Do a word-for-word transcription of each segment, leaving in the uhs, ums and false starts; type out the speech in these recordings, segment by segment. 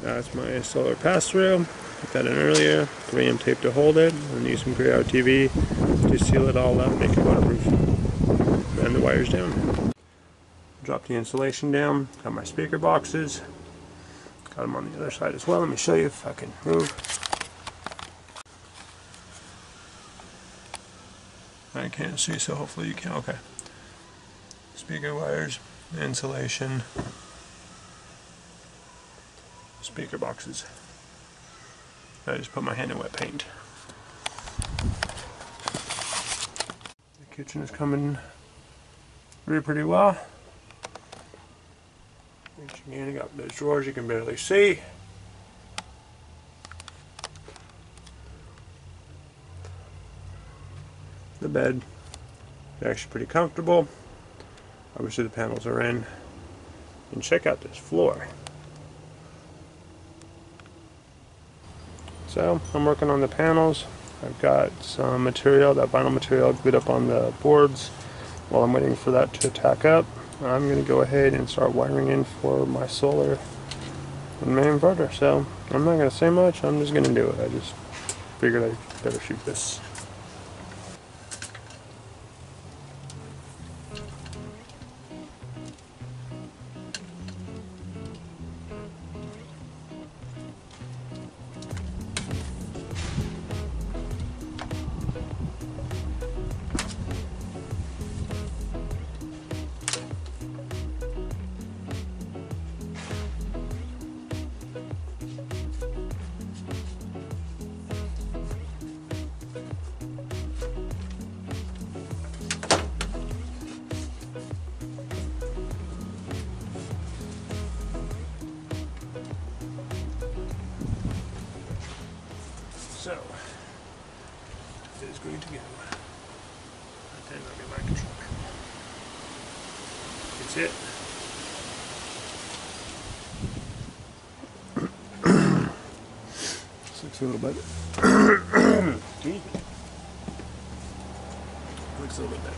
That's my solar pass-through. Put that in earlier. three M tape to hold it. And use some gray R T V to seal it all up, make it waterproof. And the wires down. Drop the insulation down. Got my speaker boxes. Got them on the other side as well. Let me show you if I can move. I can't see, so hopefully you can. Okay. Speaker wires, insulation, speaker boxes. I just put my hand in wet paint. The kitchen is coming through pretty well. Reaching in, you got those drawers you can barely see. The bed is actually pretty comfortable. Obviously the panels are in. And check out this floor. So I'm working on the panels. I've got some material, that vinyl material, glued up on the boards. While I'm waiting for that to tack up, I'm going to go ahead and start wiring in for my solar and my inverter. So I'm not going to say much, I'm just going to do it. I just figured I better shoot this. So, it is going to go. Then I'll get back to truck. That's it. This looks a little bit. Excuse me. Looks a little bit better.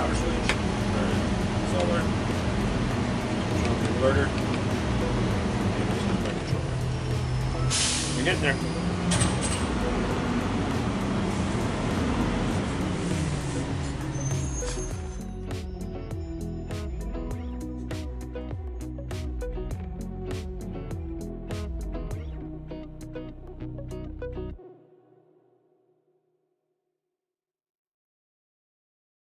power switch, turn solar, control the inverter, and there's the controller. We're getting there.